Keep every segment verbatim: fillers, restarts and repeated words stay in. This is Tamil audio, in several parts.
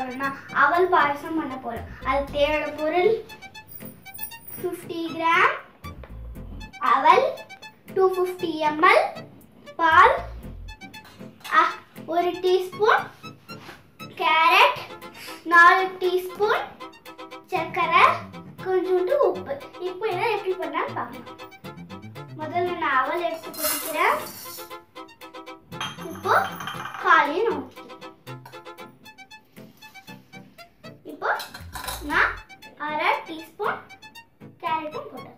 போறோம்னா அவல் பாயசம் பண்ண போறோம். அதுக்கு தேவையான பொருள் fifty கிராம் அவல், two hundred fifty milliliters பால், ஒரு டீஸ்பூன் கேரட், நாலு டீஸ்பூன் சர்க்கரை, கொஞ்சோண்டு உப்பு. இப்போ இதை எப்படி பண்ணாலும் பார்க்கலாம். முதல்ல நான் அவல் எடுத்து கொதிக்கிறேன். இப்போ பாலையும் நான் ஊற்றிக்கிறேன். இப்போ நான் அரை டீஸ்பூன் கேரட்டும் போட்டேன்.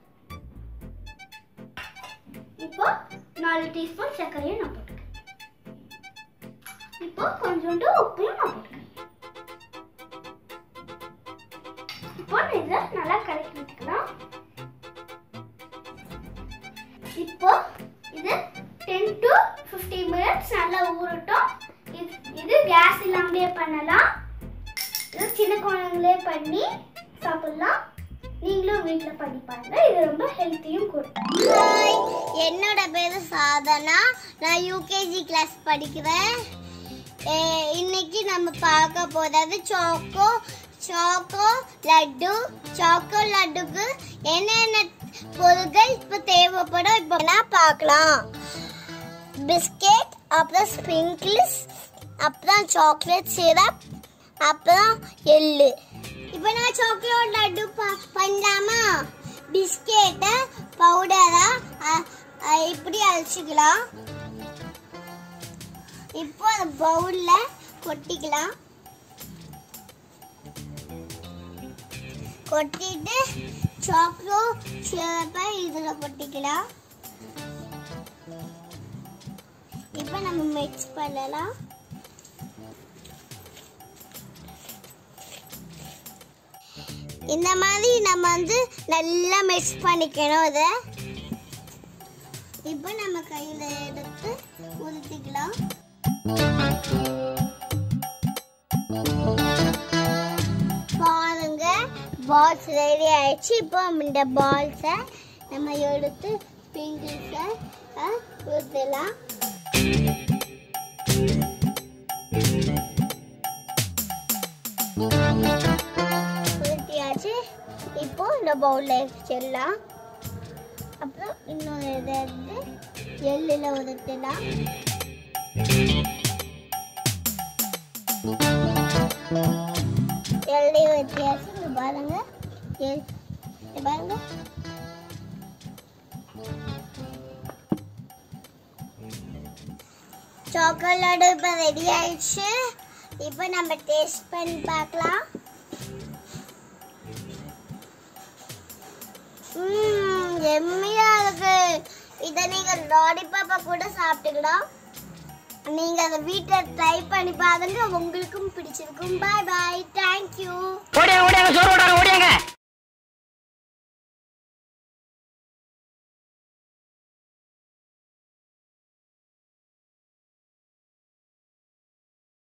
இப்போ நாலு டீஸ்பூன் சர்க்கரையும் நான் போட்டுக்கிறேன். இப்போ கொஞ்சோண்டு உப்பையும் நான் போட்டுக்கிறேன். இப்போ இதை நல்லா கலக்கி விட்டுக்கலாம். இப்போ இது ten to fifteen minutes நல்லா ஊறட்டும். இது கேஸ் இல்லாமலே பண்ணலாம். இது சின்ன குழந்தைங்களே பண்ணி சாப்பிடலாம். நீங்களும் வீட்டில் பண்ணி பாருங்க. இது ரொம்ப ஹெல்த்தியும் கூட. ஹாய், என்னோட பேரு சாதனா. நான் யூகேஜி கிளாஸ் படிக்கிறேன். இன்னைக்கு நம்ம பார்க்க போறது சாக்கோ சாக்கோ லட்டு. சாக்கோ லட்டுக்கு என்னென்ன பொருட்கள் இப்போ தேவைப்படும் இப்போ நான் பார்க்கலாம். பிஸ்கெட், அப்புறம் ஸ்ப்ரிங்கிள்ஸ், அப்புறம் சாக்லேட் சிரப், அப்புறம் எள்ளு. இப்போ நான் சாக்லேட் லட்டு பண்ணலாமா? பிஸ்கெட்டை பவுடரா இப்படி அரைச்சிக்கலாம். இப்போ அந்த பவுலில் கொட்டிக்கலாம். கொட்டிட்டு சாக்லேட் சிரப்பை இதில் கொட்டிக்கலாம். இப்போ நம்ம மிக்ஸ் பண்ணலாம். இந்த மாதிரி நம்ம வந்து நல்லா மிக்ஸ் பண்ணிக்கணும். இதை இப்போ நம்ம கையில் எடுத்து ஊற்றிக்கலாம். பாருங்க, பால்ஸ் ரெடி ஆயிடுச்சு. இப்போ இந்த பால்ஸை நம்ம எடுத்து ஸ்ப்ரிங்கிள்ஸை ஊற்றலாம். ஊற்றியாச்சு. இப்போ இந்த பவுலில் வச்சிடலாம். அப்புறம் இன்னொரு இதை வந்து எள்ளில் ஊற்றலாம். எள்ளி ஊற்றியாச்சு. இங்கே பாருங்க, பாருங்க. சாக்லேட் இப்போ ரெடி ஆயிடுச்சு. இப்போ நம்ம டேஸ்ட் பண்ணி பார்க்கலாம். ம் எம்மியா இருக்கு. இதை நீங்கள் லாலிபாப்பா கூட சாப்பிட்டுக்கலாம். நீங்க அதை வீட்டில் ட்ரை பண்ணி பாருங்க. உங்களுக்கும் பிடிச்சிருக்கும். Bye bye. தேங்க்யூ.